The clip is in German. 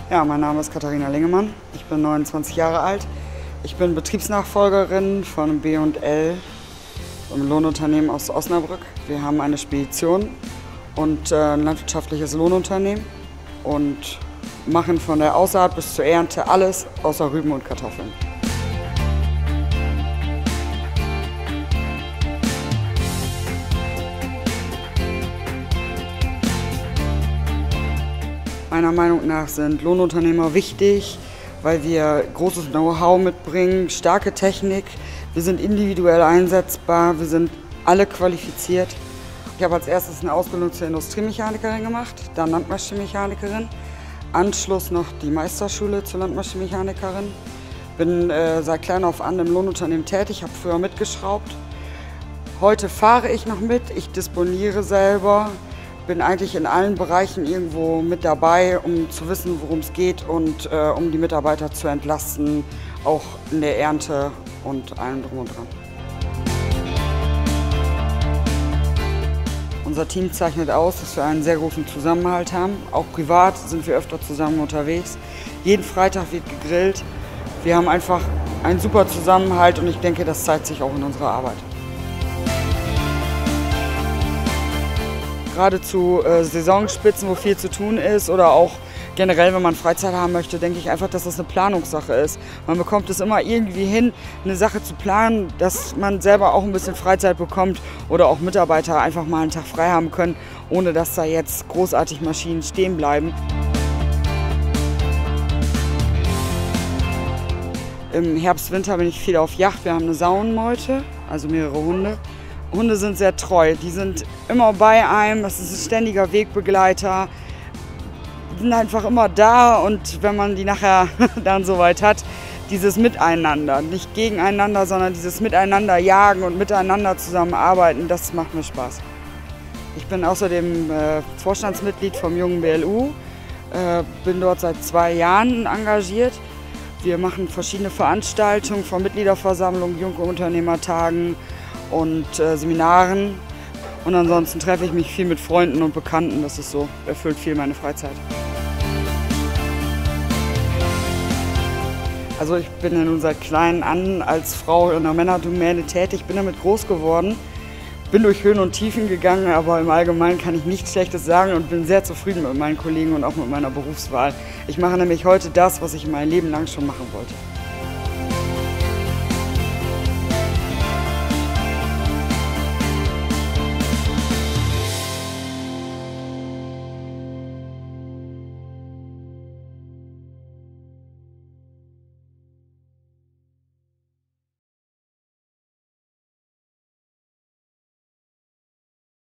Ja, mein Name ist Katharina Lingemann. Ich bin 29 Jahre alt. Ich bin Betriebsnachfolgerin von B&L, einem Lohnunternehmen aus Osnabrück. Wir haben eine Spedition und ein landwirtschaftliches Lohnunternehmen und machen von der Aussaat bis zur Ernte alles außer Rüben und Kartoffeln. Meiner Meinung nach sind Lohnunternehmer wichtig, weil wir großes Know-how mitbringen, starke Technik. Wir sind individuell einsetzbar, wir sind alle qualifiziert. Ich habe als erstes eine Ausbildung zur Industriemechanikerin gemacht, dann Landmaschinenmechanikerin, Anschluss noch die Meisterschule zur Landmaschinenmechanikerin. Bin seit klein auf an im Lohnunternehmen tätig, habe früher mitgeschraubt. Heute fahre ich noch mit, ich disponiere selber. Bin eigentlich in allen Bereichen irgendwo mit dabei, um zu wissen, worum es geht und um die Mitarbeiter zu entlasten, auch in der Ernte und allem drum und dran. Unser Team zeichnet aus, dass wir einen sehr großen Zusammenhalt haben. Auch privat sind wir öfter zusammen unterwegs. Jeden Freitag wird gegrillt. Wir haben einfach einen super Zusammenhalt und ich denke, das zeigt sich auch in unserer Arbeit. Gerade zu Saisonspitzen, wo viel zu tun ist oder auch generell, wenn man Freizeit haben möchte, denke ich einfach, dass das eine Planungssache ist. Man bekommt es immer irgendwie hin, eine Sache zu planen, dass man selber auch ein bisschen Freizeit bekommt oder auch Mitarbeiter einfach mal einen Tag frei haben können, ohne dass da jetzt großartig Maschinen stehen bleiben. Im Herbst, Winter bin ich viel auf Jagd. Wir haben eine Saunenmeute, also mehrere Hunde. Hunde sind sehr treu, die sind immer bei einem, das ist ein ständiger Wegbegleiter, die sind einfach immer da und wenn man die nachher dann soweit hat, dieses Miteinander, nicht gegeneinander, sondern dieses Miteinander jagen und miteinander zusammenarbeiten, das macht mir Spaß. Ich bin außerdem Vorstandsmitglied vom Jungen BLU, bin dort seit 2 Jahren engagiert. Wir machen verschiedene Veranstaltungen von Mitgliederversammlungen, Junge Unternehmertagen und Seminaren. Und ansonsten treffe ich mich viel mit Freunden und Bekannten. Das ist so, erfüllt viel meine Freizeit. Also ich bin ja nun seit klein an als Frau in der Männerdomäne tätig, bin damit groß geworden. Bin durch Höhen und Tiefen gegangen, aber im Allgemeinen kann ich nichts Schlechtes sagen und bin sehr zufrieden mit meinen Kollegen und auch mit meiner Berufswahl. Ich mache nämlich heute das, was ich mein Leben lang schon machen wollte.